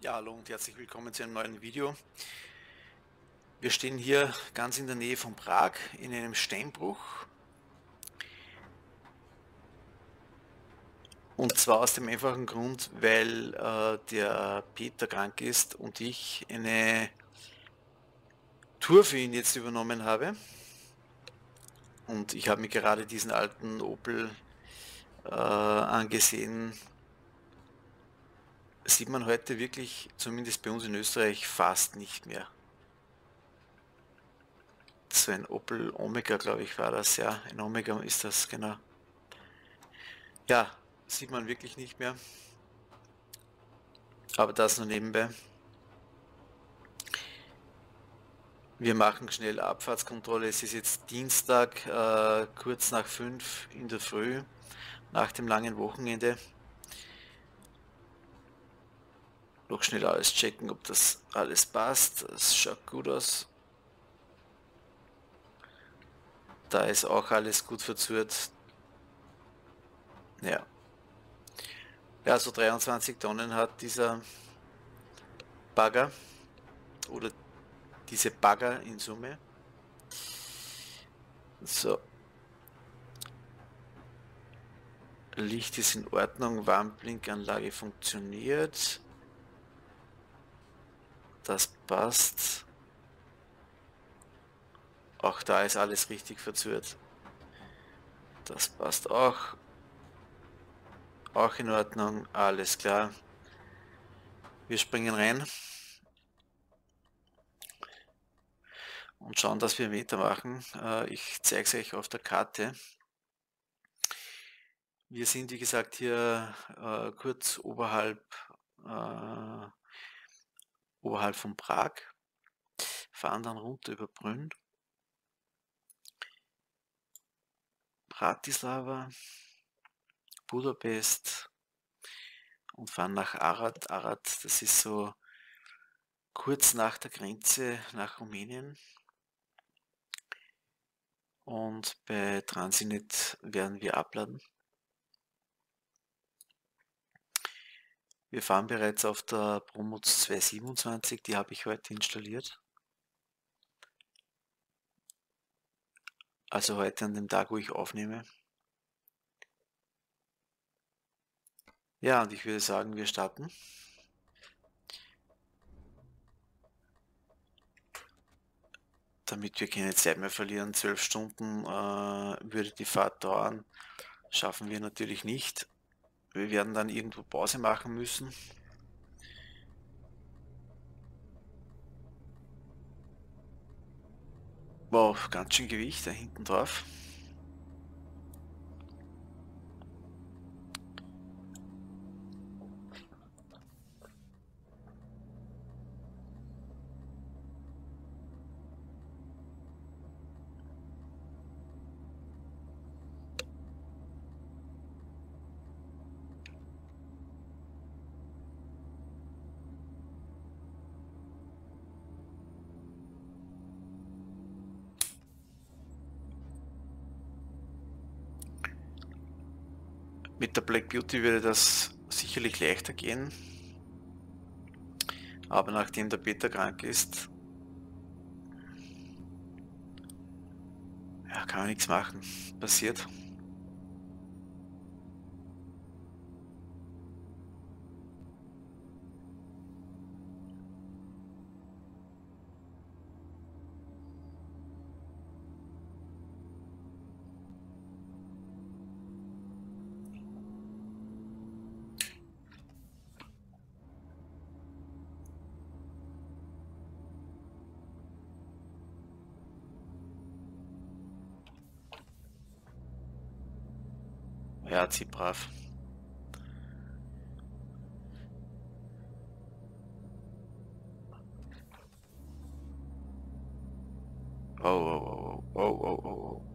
Ja, hallo und herzlich willkommen zu einem neuen Video. Wir stehen hier ganz in der Nähe von Prag in einem Steinbruch, und zwar aus dem einfachen Grund, weil der Peter krank ist und ich eine Tour für ihn jetzt übernommen habe. Und ich habe mir gerade diesen alten Opel angesehen. Sieht man heute wirklich, zumindest bei uns in Österreich, fast nicht mehr. So ein Opel Omega, glaube ich, war das, ja. Ein Omega ist das, genau. Ja, sieht man wirklich nicht mehr. Aber das nur nebenbei. Wir machen schnell Abfahrtskontrolle. Es ist jetzt Dienstag, kurz nach 5 in der Früh, nach dem langen Wochenende. Noch schnell alles checken, ob das alles passt. Es schaut gut aus. Da ist auch alles gut verzurrt. Ja. Ja, so 23 Tonnen hat dieser Bagger oder diese Bagger in Summe. So, Licht ist in Ordnung, Warnblinkanlage funktioniert. Das passt. Auch da ist alles richtig verzurrt. Das passt auch. Auch in Ordnung, alles klar. Wir springen rein und schauen, dass wir Meter machen. Ich zeige es euch auf der Karte. Wir sind, wie gesagt, hier kurz äh, oberhalb von Prag, fahren dann runter über Brünn, Bratislava, Budapest und fahren nach Arad. Arad, das ist so kurz nach der Grenze nach Rumänien. Und bei Transinet werden wir abladen. Wir fahren bereits auf der Promuz 227, die habe ich heute installiert. Also heute an dem Tag, wo ich aufnehme. Ja, und ich würde sagen, wir starten. Damit wir keine Zeit mehr verlieren, 12 Stunden würde die Fahrt dauern. Schaffen wir natürlich nicht. Wir werden dann irgendwo Pause machen müssen. Wow, ganz schön Gewicht da hinten drauf. Mit der Black Beauty würde das sicherlich leichter gehen. Aber nachdem der Peter krank ist, ja, kann man nichts machen. Passiert. Ja, zieh brav. Oh, oh, oh, oh, oh, oh, oh.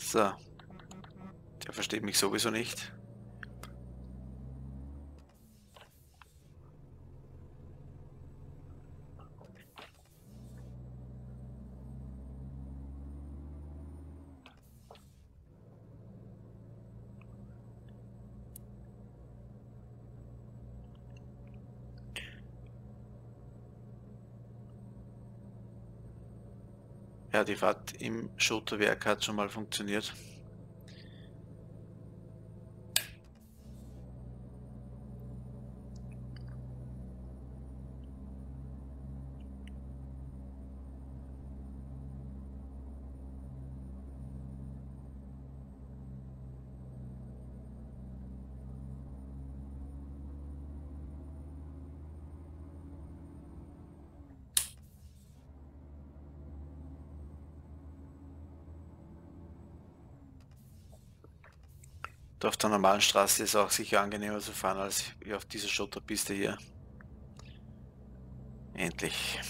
So, der versteht mich sowieso nicht. Ja, die Fahrt im Schotterwerk hat schon mal funktioniert. Auf der normalen Straße ist auch sicher angenehmer zu fahren als wie auf dieser Schotterpiste hier. Endlich.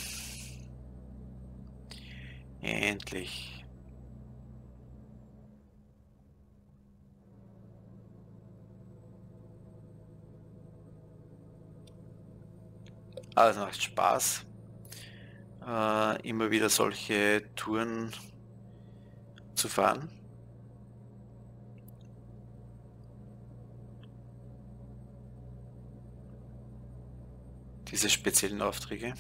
Endlich. Aber es macht Spaß, immer wieder solche Touren zu fahren. Diese speziellen Aufträge.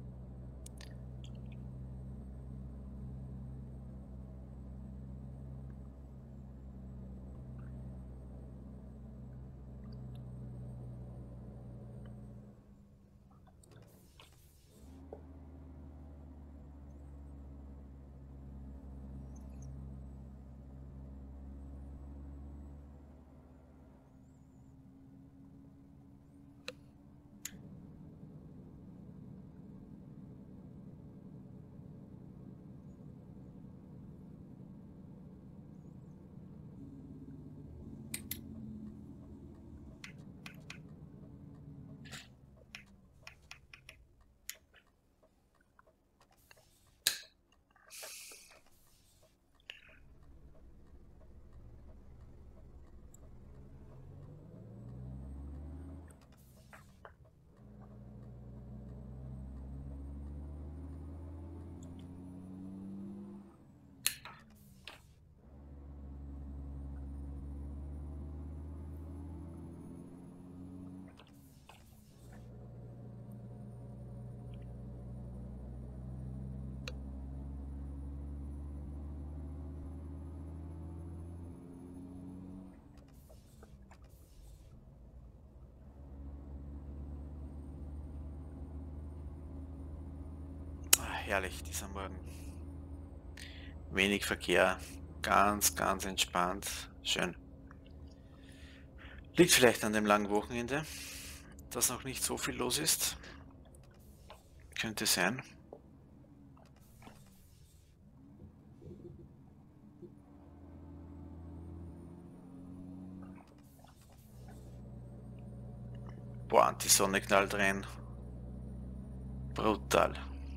Herrlich, dieser Morgen. Wenig Verkehr, ganz, ganz entspannt. Schön. Liegt vielleicht an dem langen Wochenende, dass noch nicht so viel los ist. Könnte sein. Boah, und die Sonne knallt rein. Brutal.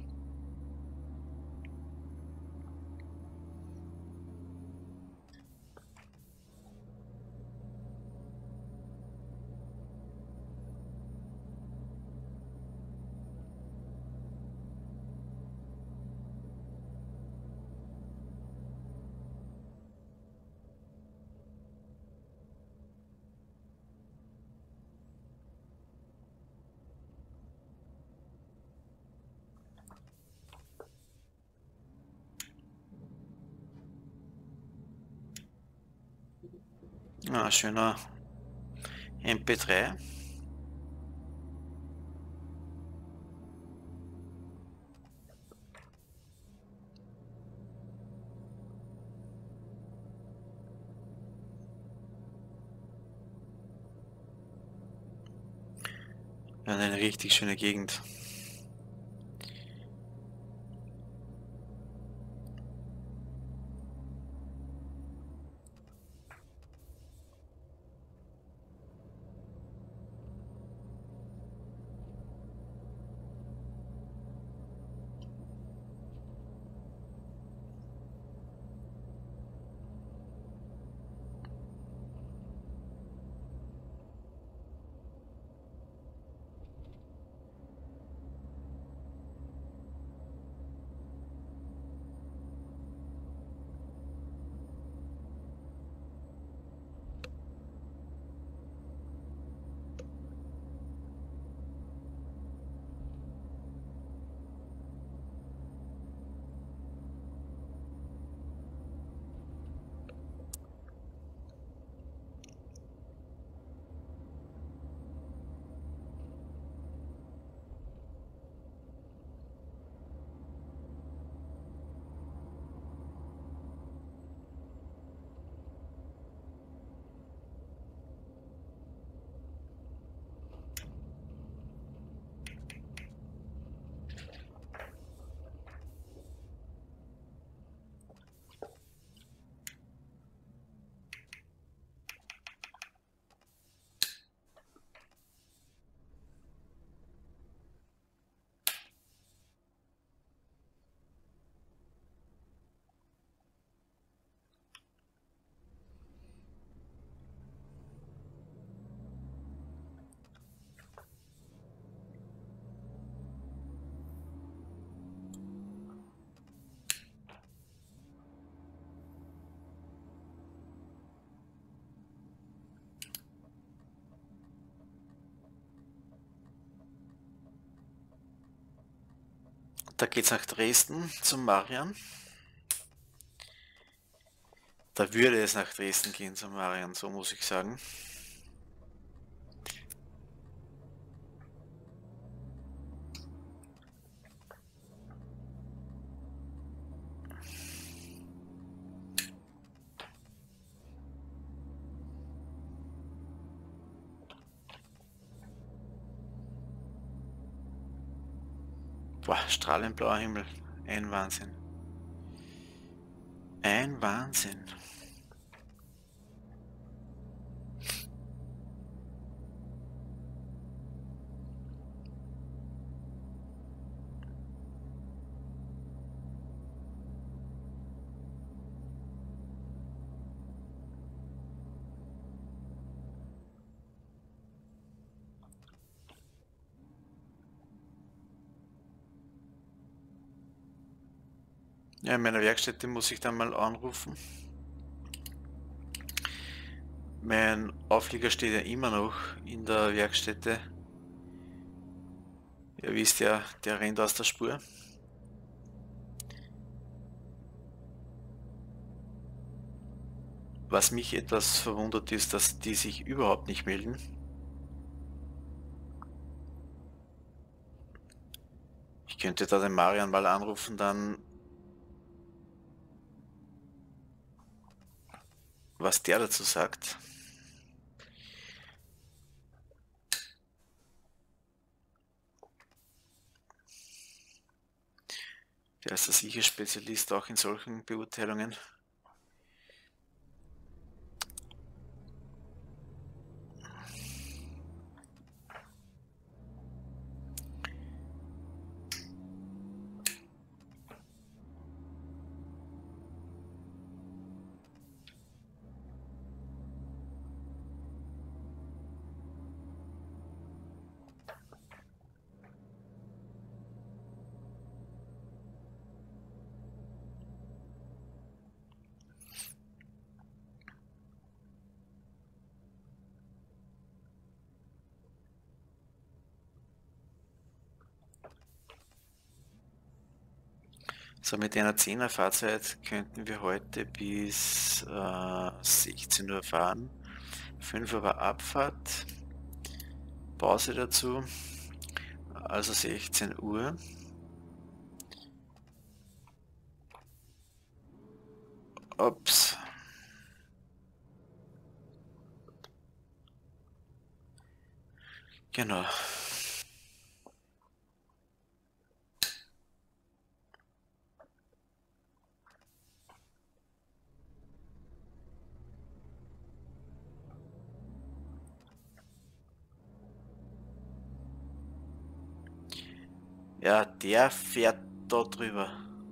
Ah, schöner MP3. Ja, eine richtig schöne Gegend. Da geht's nach Dresden zum Marian. Da würde es nach Dresden gehen zum Marian, so muss ich sagen. Boah, strahlend blauer Himmel. Ein Wahnsinn. Ein Wahnsinn. Ja, in meiner Werkstätte muss ich dann mal anrufen. Mein Auflieger steht ja immer noch in der Werkstätte. Ihr wisst ja, der rennt aus der Spur. Was mich etwas verwundert ist, dass die sich überhaupt nicht melden. Ich könnte da den Marian mal anrufen, dann was der dazu sagt. Der ist sicher Spezialist auch in solchen Beurteilungen. So, mit einer 10er Fahrzeit könnten wir heute bis 16 Uhr fahren. 5 Uhr war Abfahrt, Pause dazu, also 16 Uhr. Ups. Genau. Ja, der fährt da drüber.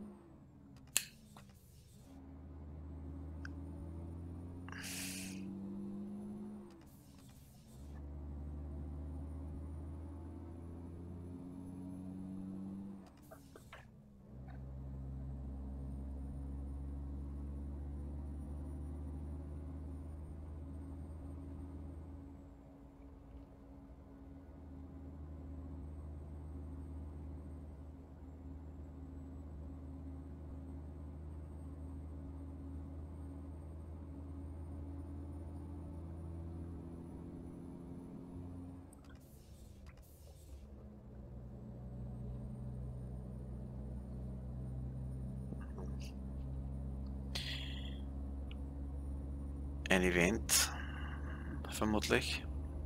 Ein Event, vermutlich.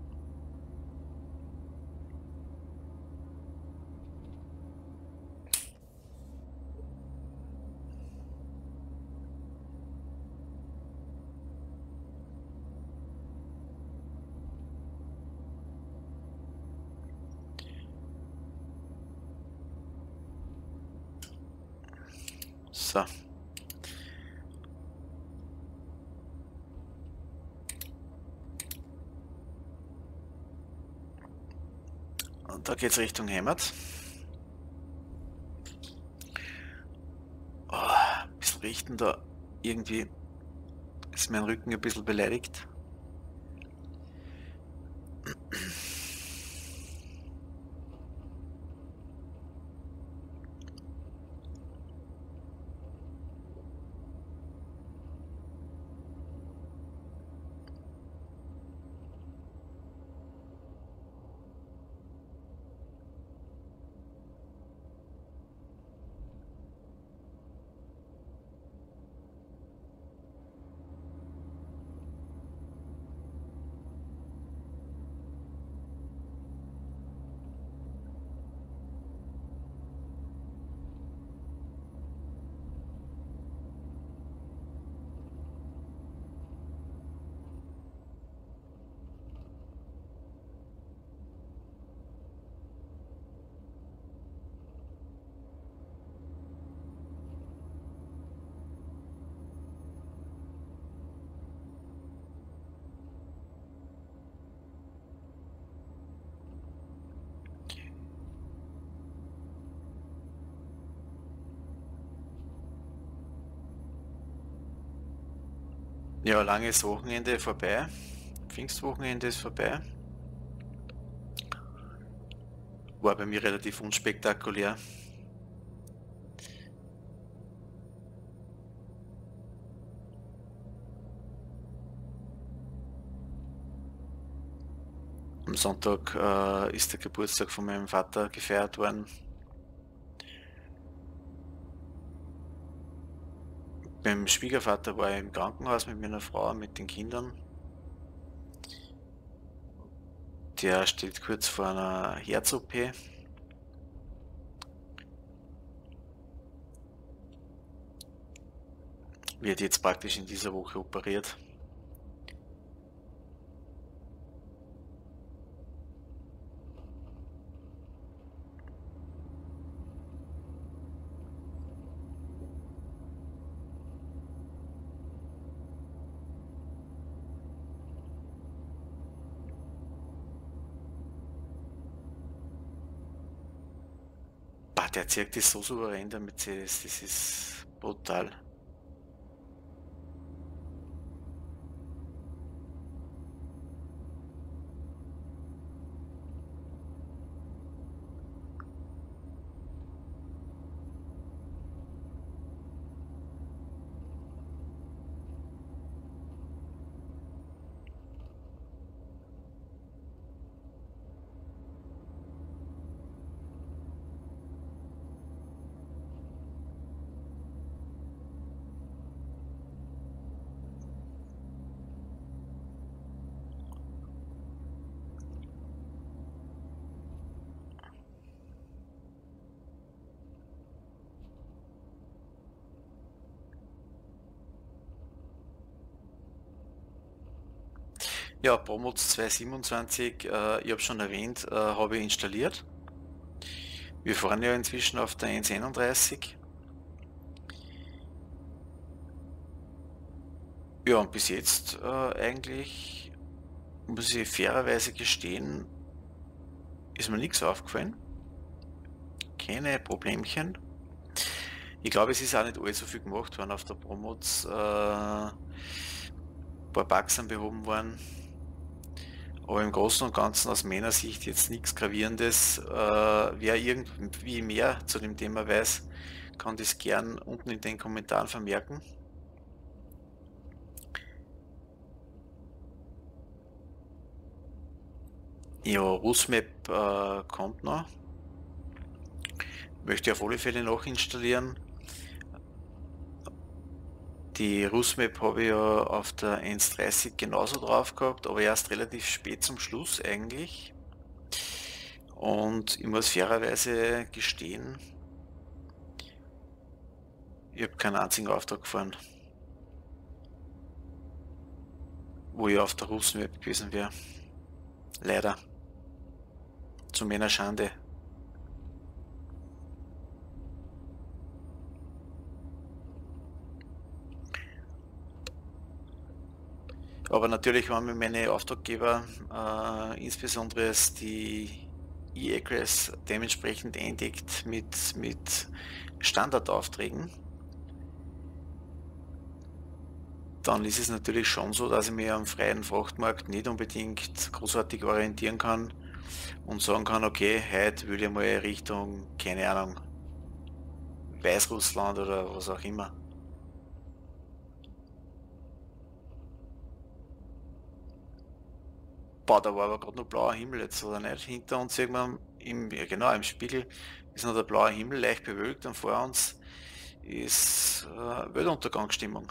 So. Und da geht's Richtung Heimat. Oh, ein bisschen richten da. Irgendwie ist mein Rücken ein bisschen beleidigt. Ja, langes Wochenende vorbei. Pfingstwochenende ist vorbei. War bei mir relativ unspektakulär. Am Sonntag ist der Geburtstag von meinem Vater gefeiert worden. Beim Schwiegervater war ich im Krankenhaus mit meiner Frau, mit den Kindern. Der steht kurz vor einer Herz-OP. Wird jetzt praktisch in dieser Woche operiert. Bah, der zirkt ist so souverän, der Mercedes, das ist brutal. Ja, Pomods 227, ich habe schon erwähnt, habe ich installiert. Wir fahren ja inzwischen auf der 131. Ja, und bis jetzt eigentlich, muss ich fairerweise gestehen, ist mir nichts aufgefallen. Keine Problemchen. Ich glaube, es ist auch nicht allzu viel gemacht worden auf der Pomods. Ein paar Bugs sind behoben worden. Aber im Großen und Ganzen aus meiner Sicht jetzt nichts Gravierendes. Wer irgendwie mehr zu dem Thema weiß, kann das gern unten in den Kommentaren vermerken. Ja, Rusmap kommt noch. Möchte ich auf alle Fälle noch installieren. Die Rusmap habe ich ja auf der 1.30 genauso drauf gehabt, aber erst relativ spät zum Schluss eigentlich. Und ich muss fairerweise gestehen, ich habe keinen einzigen Auftrag gefahren, wo ich auf der Rusmap gewesen wäre. Leider. Zu meiner Schande. Aber natürlich waren mir meine Auftraggeber, insbesondere die E-Acres, dementsprechend eindeckt mit Standardaufträgen. Dann ist es natürlich schon so, dass ich mich am freien Frachtmarkt nicht unbedingt großartig orientieren kann und sagen kann, okay, heute will ich mal Richtung, keine Ahnung, Weißrussland oder was auch immer. Boah, da war aber gerade noch blauer Himmel jetzt, oder nicht? Hinter uns sieht man, ja genau, im Spiegel ist noch der blaue Himmel leicht bewölkt und vor uns ist Weltuntergangsstimmung.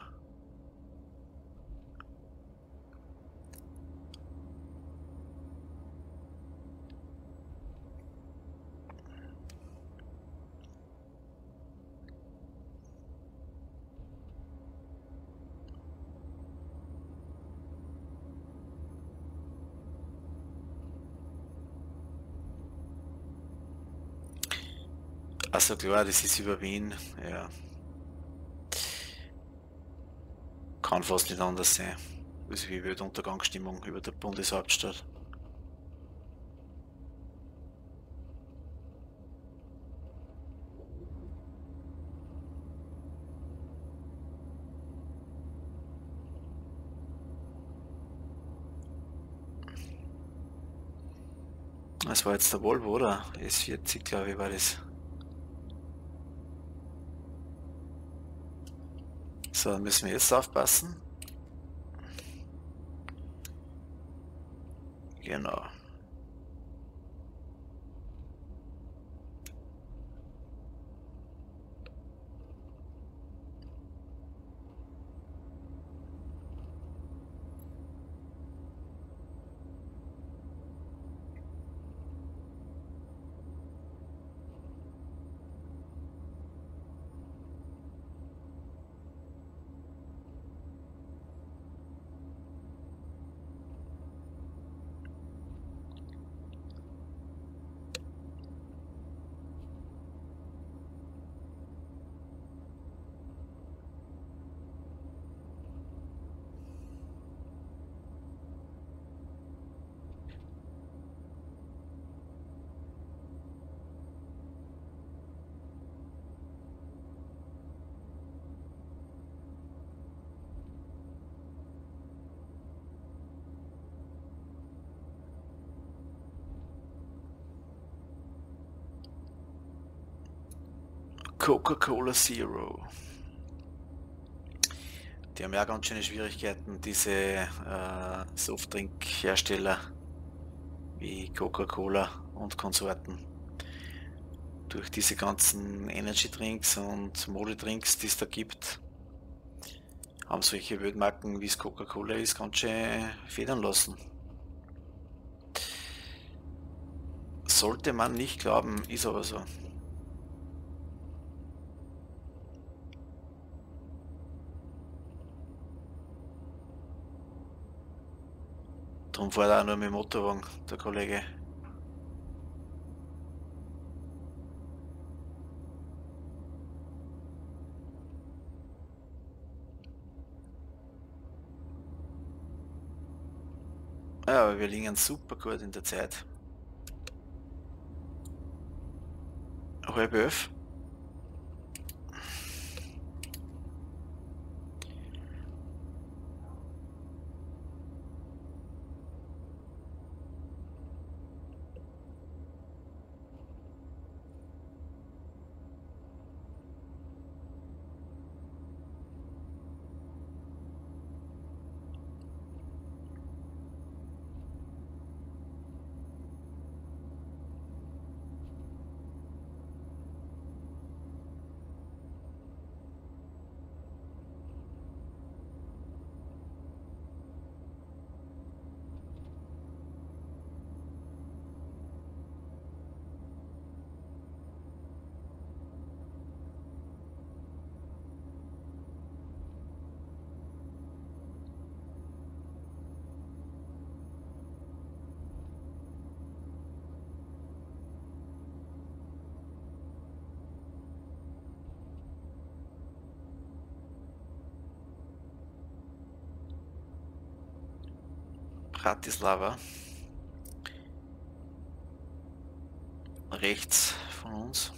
Also klar, das ist über Wien, ja. Kann fast nicht anders sein. Also wie Weltuntergangsstimmung über der Bundeshauptstadt. Das war jetzt der Volvo, oder? S40, glaube ich, war das. So, dann müssen wir jetzt aufpassen. Genau. Coca-Cola Zero. Die haben ja ganz schöne Schwierigkeiten, diese Softdrink-Hersteller wie Coca-Cola und Konsorten. Durch diese ganzen Energy-Drinks und Mode-Drinks, die es da gibt, haben solche Weltmarken wie es Coca-Cola ist, ganz schön federn lassen. Sollte man nicht glauben, ist aber so. Darum fährt er auch nur mit dem Motorwagen, der Kollege. Ja, aber wir liegen super gut in der Zeit. 10:30. Bratislava. Rechts von uns.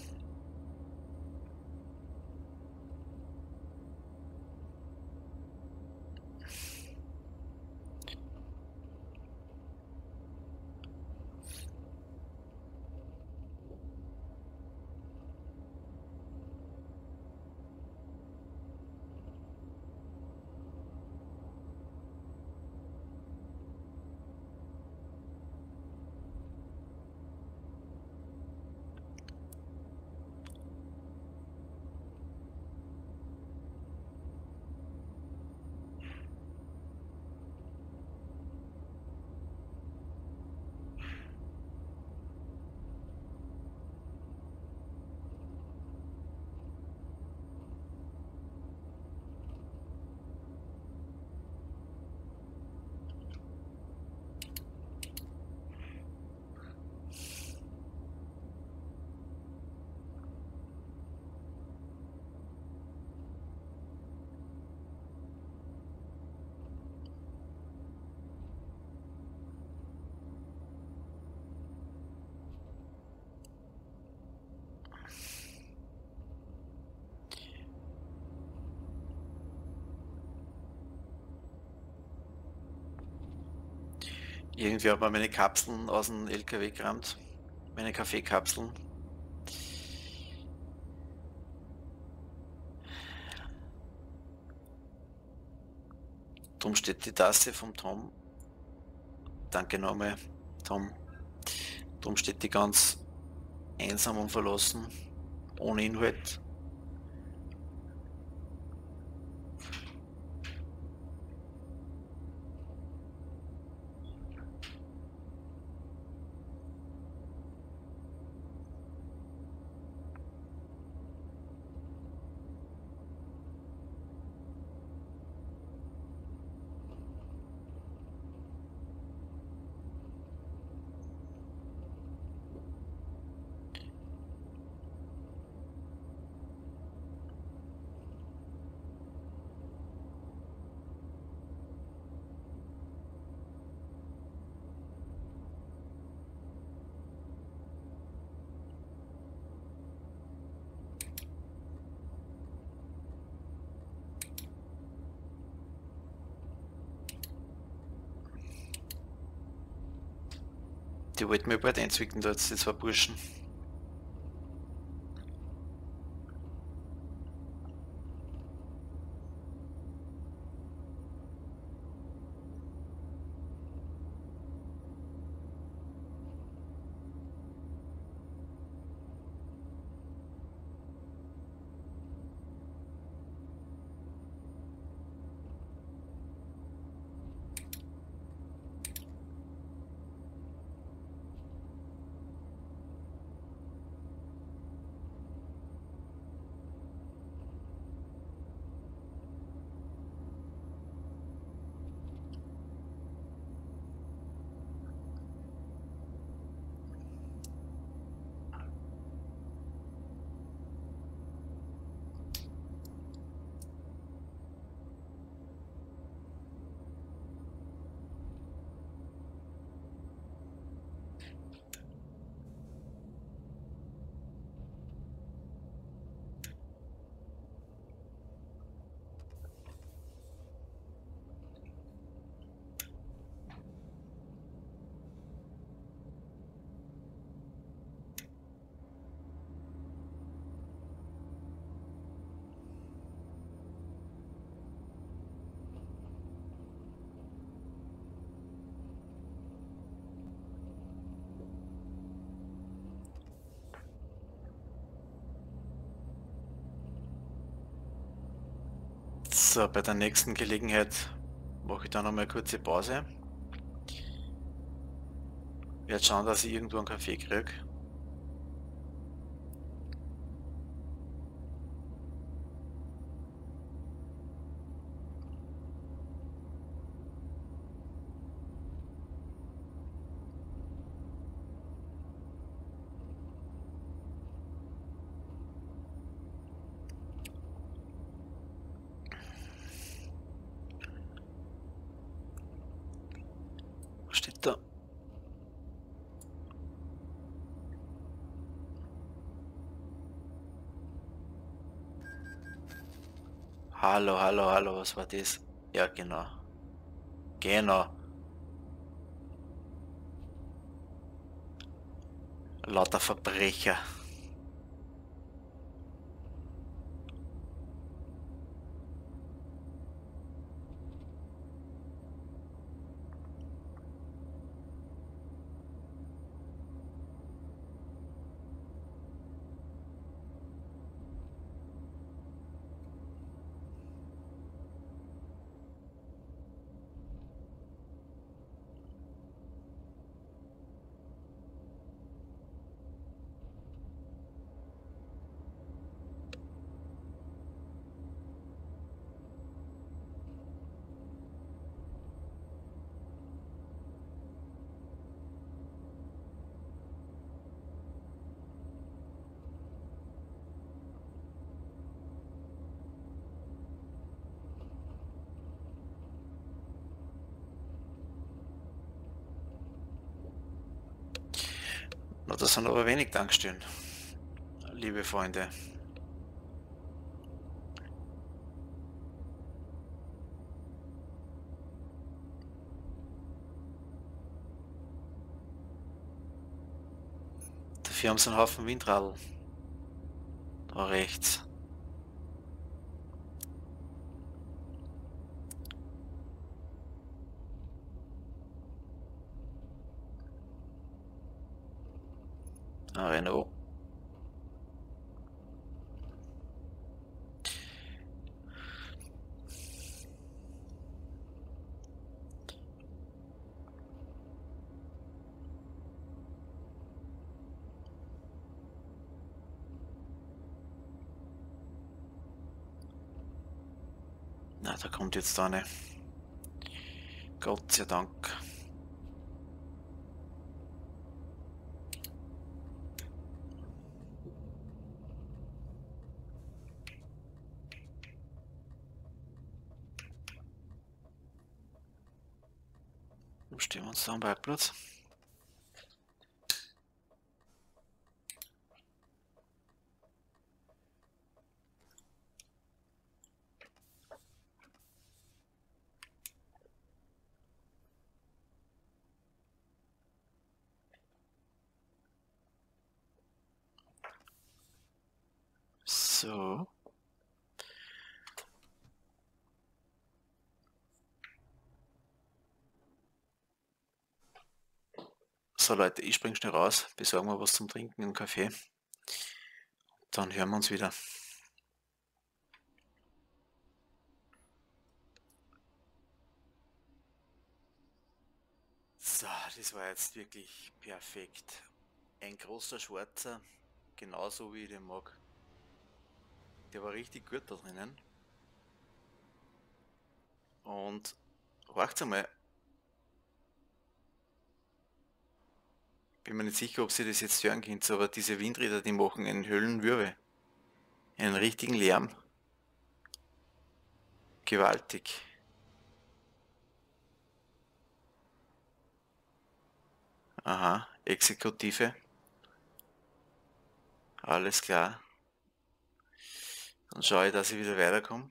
Irgendwie hat man meine Kapseln aus dem LKW gerammt. Meine Kaffeekapseln. Drum steht die Tasse vom Tom. Danke nochmal, Tom. Drum steht die ganz einsam und verlassen. Ohne Inhalt. Die wollten mir bald einzwicken, da jetzt die zwei Burschen. So, bei der nächsten Gelegenheit mache ich dann nochmal eine kurze Pause. Werde schauen, dass ich irgendwo einen Kaffee kriege. Was steht da? Hallo, hallo, hallo, was war das? Ja, genau. Genau. Lauter Verbrecher. Na, das sind aber wenig Tankstellen, liebe Freunde. hier haben sie einen Haufen Windradl. Da rechts. Ein Renault. Na, da kommt jetzt eine. Gott sei Dank. Wo stehen wir uns da am Parkplatz? So. So Leute, ich spring schnell raus, besorgen wir was zum Trinken im Café. Dann hören wir uns wieder. So, das war jetzt wirklich perfekt. Ein großer Schwarzer, genauso wie ich den mag. Der war richtig gut da drinnen. Und horcht's einmal. Bin mir nicht sicher, ob Sie das jetzt hören könnt, aber diese Windräder, die machen einen Höllenwirbel. Einen richtigen Lärm. Gewaltig. Aha, Exekutive. Alles klar. Dann schaue ich, dass ich wieder weiterkomme.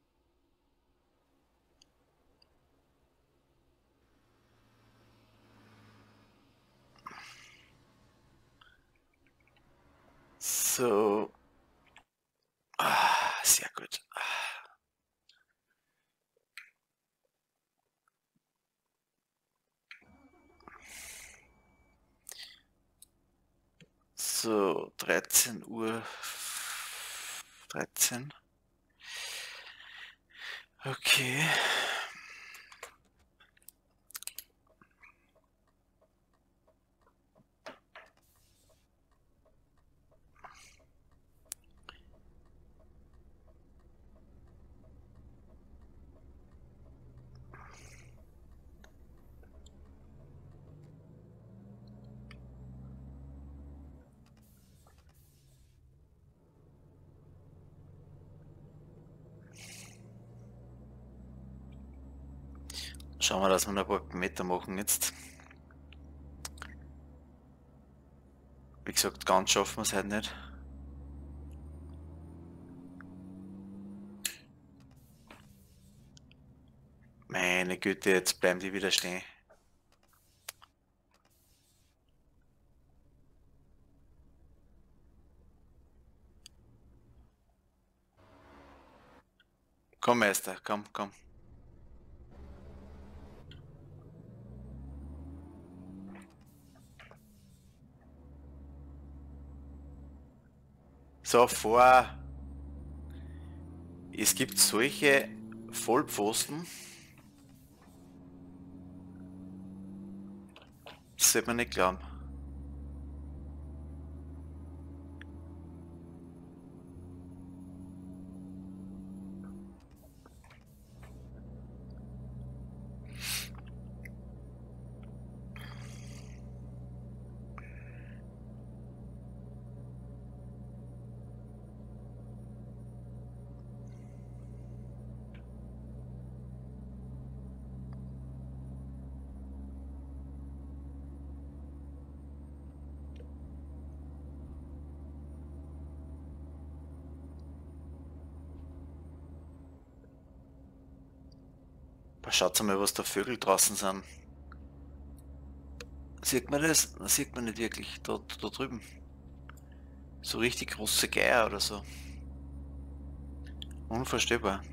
So. Sehr gut. So, 13 Uhr. 13. Okay. Schauen wir, dass wir noch ein paar Meter machen jetzt. Wie gesagt, ganz schaffen wir es halt nicht. Meine Güte, jetzt bleiben die wieder stehen. Komm, Meister, komm, komm. So, vor. Es gibt solche Vollpfosten. Das sollte man nicht glauben. Schaut mal, was da Vögel draußen sind. Sieht man das? Das sieht man nicht wirklich. Da drüben. So richtig große Geier oder so. Unvorstellbar.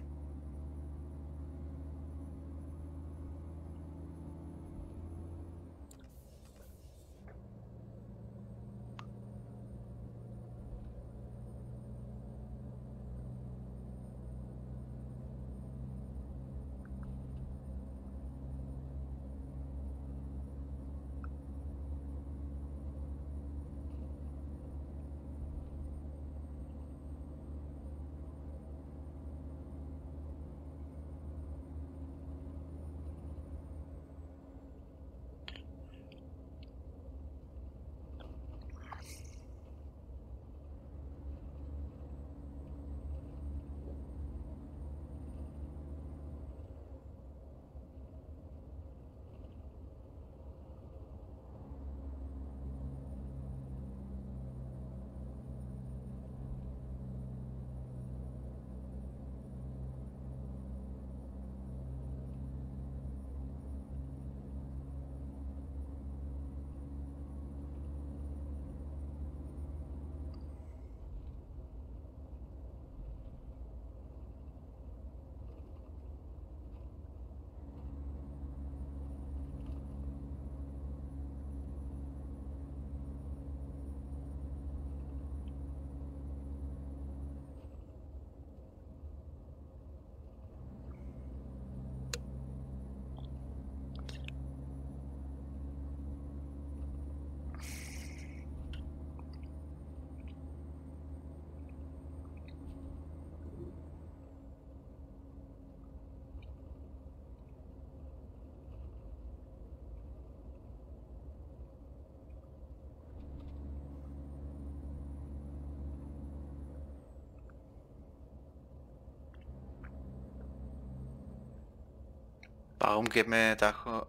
Warum geht mein Tacho,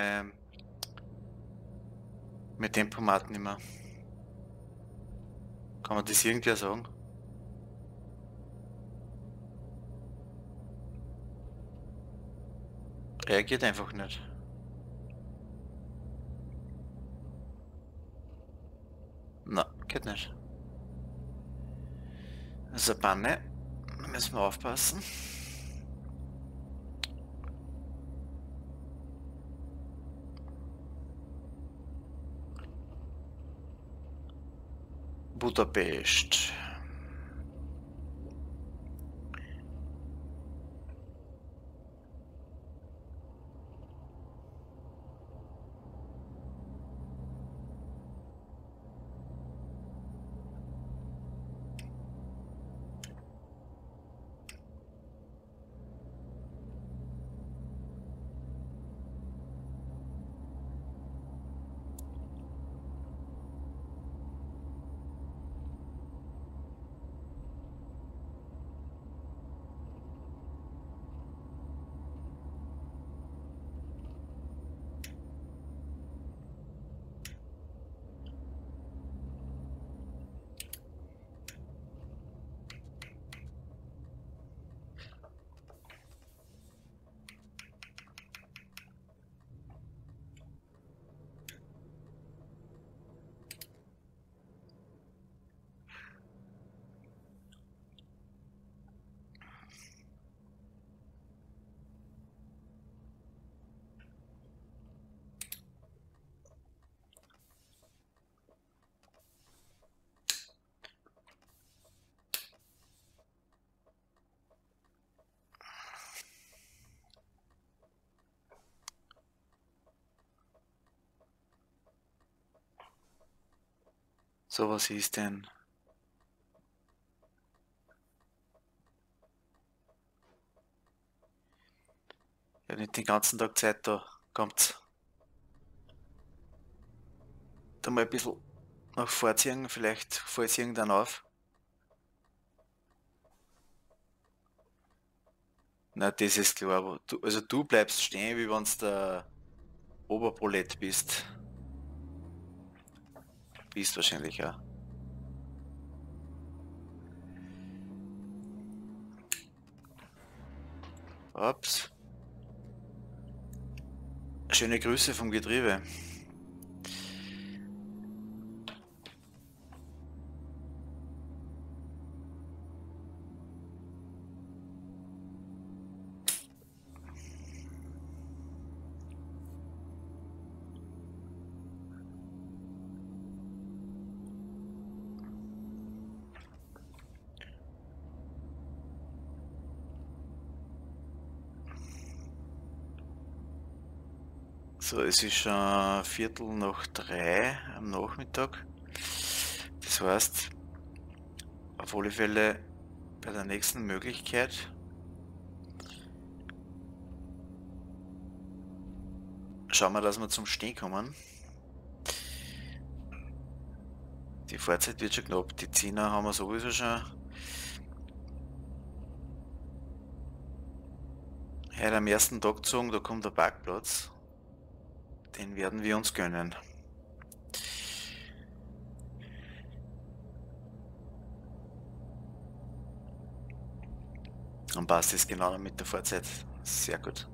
mein Tempomat nicht mehr? Kann man das irgendwer sagen? Reagiert einfach nicht. Na, geht nicht. Das ist eine Panne. Da müssen wir aufpassen. Budapest. So, was ist denn? Ja, nicht den ganzen Tag Zeit da. Kommt. Da mal ein bisschen nach vorziehen, vielleicht fällt es irgendwann auf. Na, das ist klar, aber du, also du bleibst stehen, wie wenn du der Oberprolett bist. Bist wahrscheinlich auch. Ups. Schöne Grüße vom Getriebe. So, es ist schon 2:45 am Nachmittag. Das heißt, auf alle Fälle bei der nächsten Möglichkeit schauen wir, dass wir zum Stehen kommen. Die Fahrzeit wird schon knapp. Die 10er haben wir sowieso schon. Heute am ersten Tag gezogen, da kommt der Parkplatz. Den werden wir uns gönnen. Dann passt es genau mit der Fahrzeit. Sehr gut.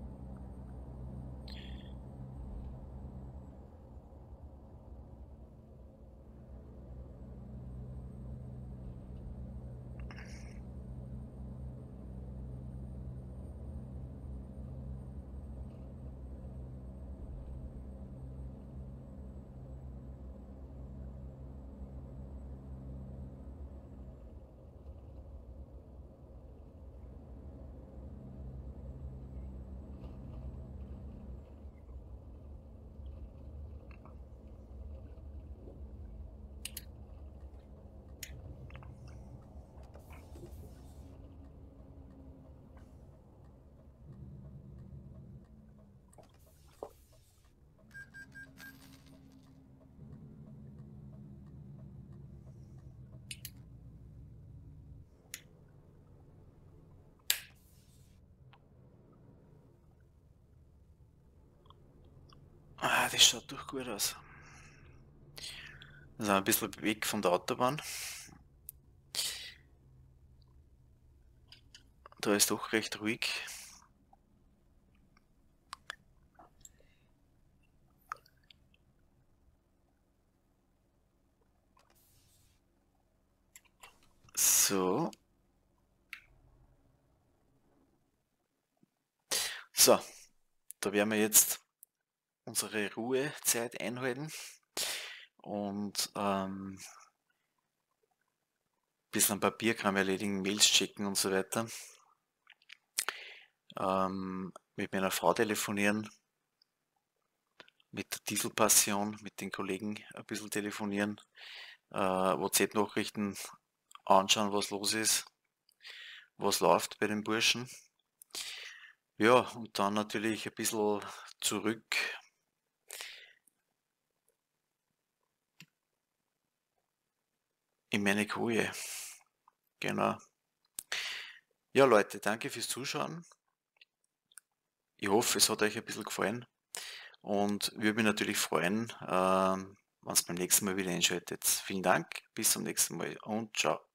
Ah, das schaut doch gut aus. Wir sind ein bisschen weg von der Autobahn. Da ist doch recht ruhig. So. So, da werden wir jetzt unsere Ruhezeit einhalten und bisschen Papierkram erledigen, Mails checken und so weiter. Mit meiner Frau telefonieren, mit der Dieselpassion, mit den Kollegen ein bisschen telefonieren, WhatsApp-Nachrichten anschauen, was los ist, was läuft bei den Burschen. Ja, und dann natürlich ein bisschen zurück in meine Koje. Genau. Ja, Leute, danke fürs Zuschauen. Ich hoffe, es hat euch ein bisschen gefallen und würde mich natürlich freuen, wenn ihr beim nächsten Mal wieder einschaltet. Vielen Dank, bis zum nächsten Mal und ciao.